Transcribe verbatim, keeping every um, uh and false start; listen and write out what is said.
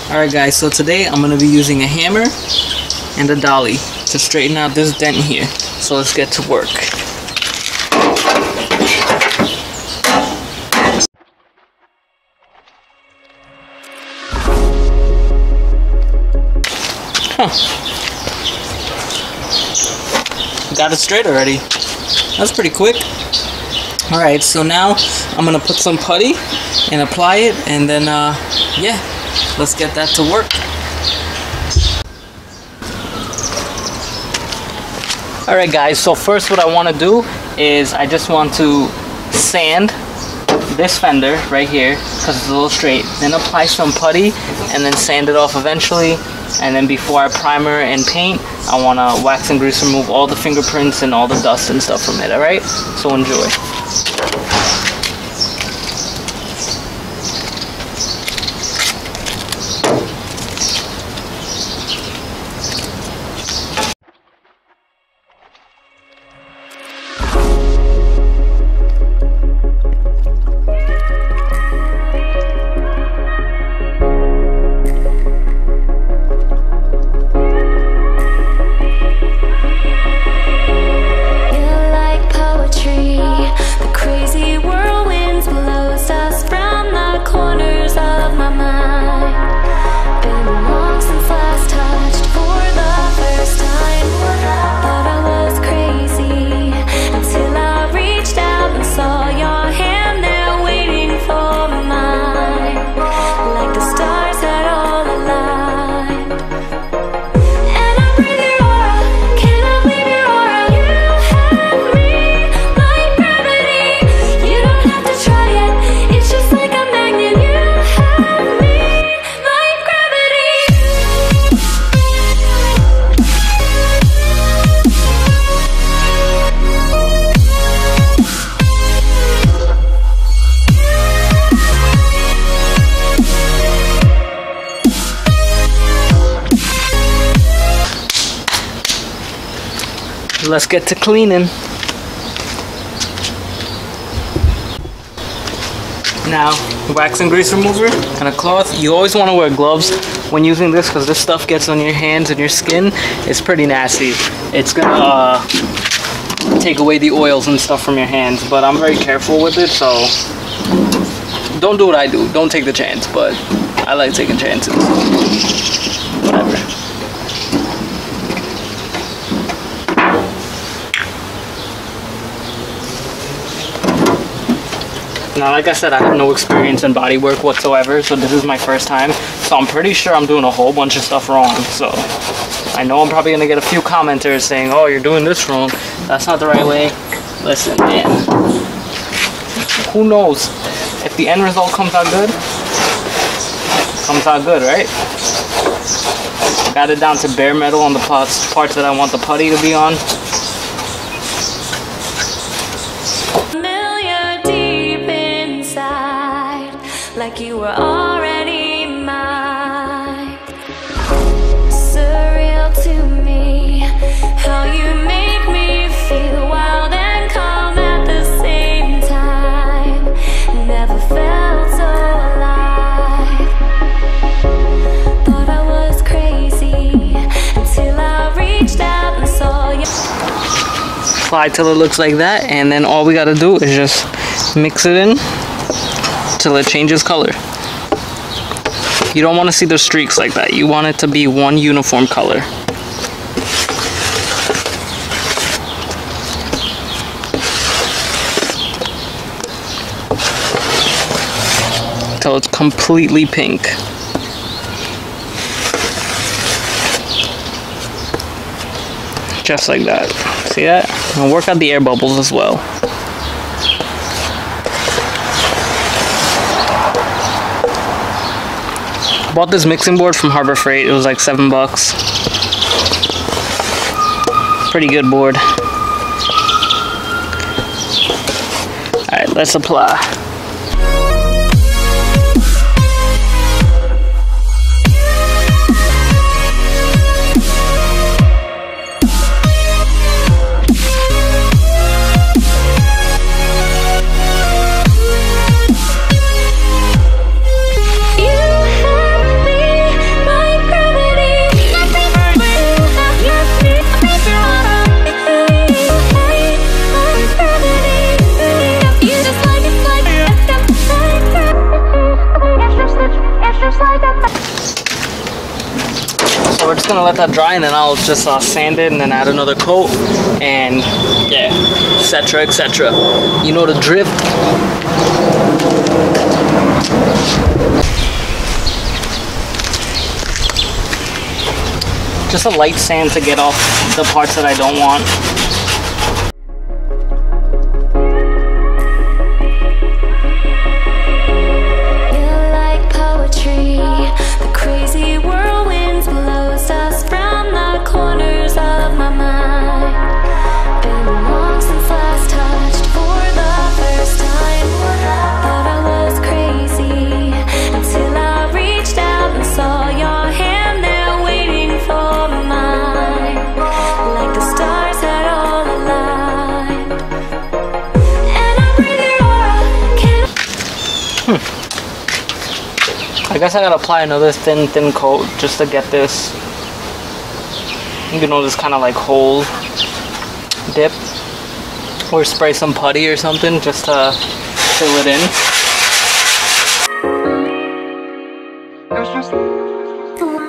Alright guys, so today I'm going to be using a hammer and a dolly to straighten out this dent here. So let's get to work. Huh. Got it straight already. That's pretty quick. Alright, so now I'm going to put some putty and apply it, and then, uh, yeah, let's get that to work. Alright guys, so first what I want to do is I just want to sand this fender right here because it's a little straight, then apply some putty and then sand it off eventually, and then before I primer and paint, I want to wax and grease remove all the fingerprints and all the dust and stuff from it. Alright, so enjoy. Let's get to cleaning. Now, wax and grease remover and a cloth. You always want to wear gloves when using this because this stuff gets on your hands and your skin. It's pretty nasty. It's gonna uh, take away the oils and stuff from your hands, but I'm very careful with it, so don't do what I do. Don't take the chance, but I like taking chances. Whatever. Now, like I said, I have no experience in body work whatsoever, so this is my first time. So I'm pretty sure I'm doing a whole bunch of stuff wrong. So I know I'm probably gonna get a few commenters saying, "Oh, you're doing this wrong. That's not the right way." Listen, man. Who knows? If the end result comes out good, comes out good, right? Got it down to bare metal on the parts parts that I want the putty to be on. Like you were already mine. Surreal to me how you make me feel wild and calm at the same time. Never felt so alive. Thought I was crazy until I reached out and saw you. Apply till it looks like that, and then all we gotta do is just mix it in till it changes color. You don't want to see the streaks like that. You want it to be one uniform color. Till it's completely pink. Just like that. See that? And work out the air bubbles as well. Bought this mixing board from Harbor Freight. It was like seven bucks. Pretty good board. Alright, let's apply. You have me So we're just gonna let that dry, and then I'll just uh, sand it and then add another coat, and yeah, etc, etc. You know the drift. Just a light sand to get off the parts that I don't want. I guess I gotta apply another thin, thin coat just to get this, you know, this kind of like hole dip, or spray some putty or something just to fill it in.